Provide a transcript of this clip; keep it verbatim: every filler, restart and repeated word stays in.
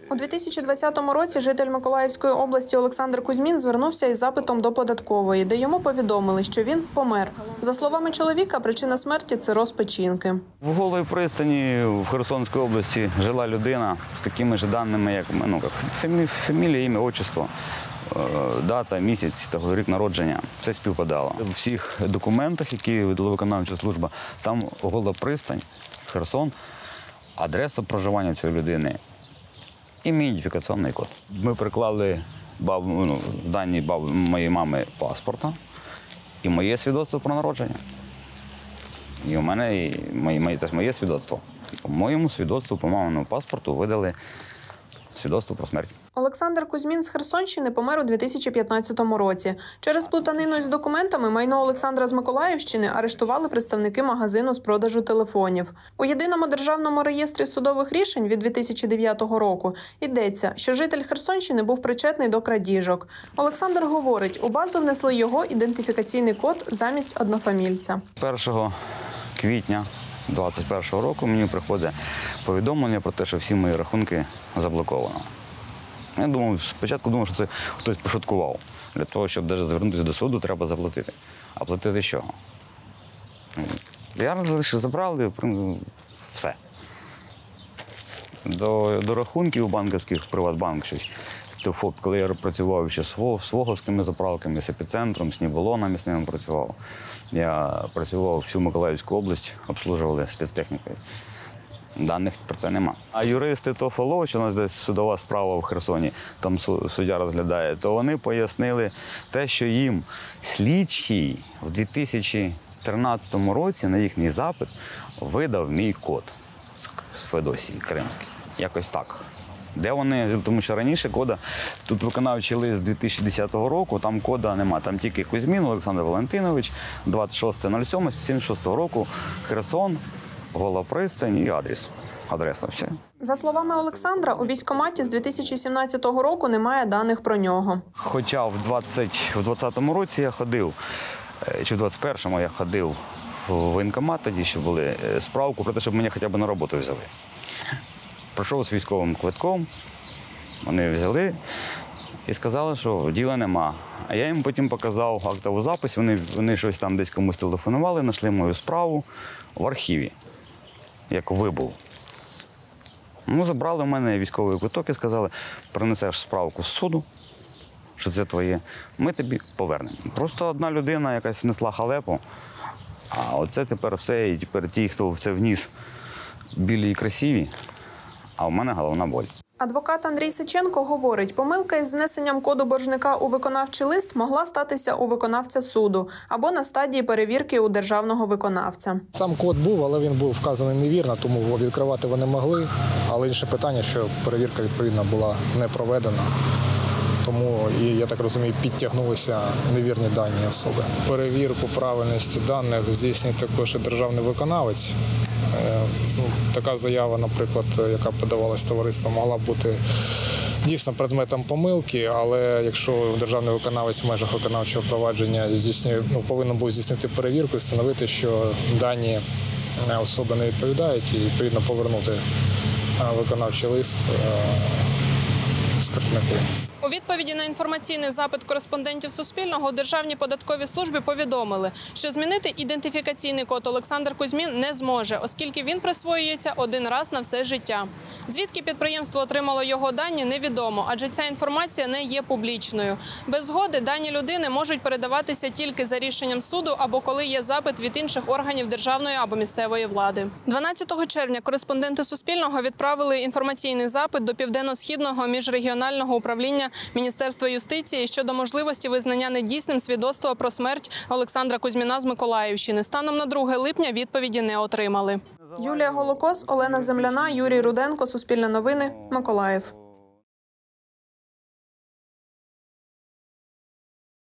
У дві тисячі двадцятому році житель Миколаївської області Олександр Кузьмін звернувся із запитом до податкової, де йому повідомили, що він помер. За словами чоловіка, причина смерті – цирроз печінки. В Голій пристані в Херсонській області жила людина з такими ж даними, як ну, фамілія, ім'я, отчество, дата, місяць та рік народження. Все співпадало. У всіх документах, які видала виконавча служба, там Гола пристань, Херсон, адреса проживання цієї людини і мій ідентифікаційний код. Ми приклали баб, ну, дані баб, моєї мами паспорта і моє свідоцтво про народження. І у мене і моє, це моє свідоцтво. По моєму свідоцтву, по маминому паспорту видали свідоцтво про смерть. Олександр Кузьмін з Херсонщини помер у дві тисячі п'ятнадцятому році. Через плутанину із документами майно Олександра з Миколаївщини арештували представники магазину з продажу телефонів. У Єдиному державному реєстрі судових рішень від дві тисячі дев'ятого року йдеться, що житель Херсонщини був причетний до крадіжок. Олександр говорить, у базу внесли його ідентифікаційний код замість однофамільця. першого квітня двадцять першого року мені приходить повідомлення про те, що всі мої рахунки заблоковано. Я думав, спочатку думав, що це хтось пошуткував. Для того, щоб навіть звернутися до суду, треба заплатити. А платити що? Я забрали все. До, до рахунків банківських, Приватбанк щось. ФОП, коли я працював ще з Своговськими заправками, з епіцентром, з Ніболонами з ними працював. Я працював всю Миколаївську область, обслужували спецтехнікою. Даних про це нема. А юристи ТОФО, що у нас десь судова справа в Херсоні, там суддя розглядає, то вони пояснили те, що їм слідчий в дві тисячі тринадцятому році на їхній запит видав мій код з Феодосії Кримський. Якось так. Де вони? Тому що раніше кода, тут виконавчий лист дві тисячі десятого року, там кода нема. Там тільки Кузьмін Олександр Валентинович, двадцять шостого сьомого сімдесят шостого року, Херсон, Гола пристань і адрес. Адреса все. За словами Олександра, у військкоматі з дві тисячі сімнадцятого року немає даних про нього. Хоча в двадцятому році я ходив, чи в двадцять першому я ходив в воєнкомат тоді, що були справку про те, щоб мене хоча б на роботу взяли. Пройшов з військовим квитком, вони взяли і сказали, що діла нема. А я їм потім показав актову запис, вони, вони щось там десь комусь телефонували, знайшли мою справу в архіві, як вибув. Ну, забрали в мене військовий квиток і сказали, принесеш справку з суду, що це твоє, ми тобі повернемо. Просто одна людина якась внесла халепу, а оце тепер все, і тепер ті, хто це вніс, білі і красиві, а у мене головна боль. Адвокат Андрій Сиченко говорить, помилка із внесенням коду боржника у виконавчий лист могла статися у виконавця суду або на стадії перевірки у державного виконавця. Сам код був, але він був вказаний невірно, тому відкривати вони могли. Але інше питання, що перевірка, відповідно, була не проведена. Тому, і, я так розумію, підтягнулися невірні дані особи. Перевірку правильності даних здійснює також і державний виконавець. Така заява, наприклад, яка подавалась товариством, могла бути дійсно предметом помилки, але якщо державний виконавець в межах виконавчого провадження здійснює, ну, повинен був здійснити перевірку і встановити, що дані особи не відповідають, і відповідно повернути виконавчий лист скаржнику. У відповіді на інформаційний запит кореспондентів Суспільного у Державній податковій службі повідомили, що змінити ідентифікаційний код Олександр Кузьмін не зможе, оскільки він присвоюється один раз на все життя. Звідки підприємство отримало його дані, невідомо, адже ця інформація не є публічною. Без згоди дані людини можуть передаватися тільки за рішенням суду або коли є запит від інших органів державної або місцевої влади. дванадцятого червня кореспонденти Суспільного відправили інформаційний запит до Південно-Східного міжрегіонального управління Міністерства юстиції щодо можливості визнання недійсним свідоцтва про смерть Олександра Кузьміна з Миколаївщини. Станом на друге липня відповіді не отримали. Юлія Голокос, Олена Земляна, Юрій Руденко, Суспільне новини, Миколаїв.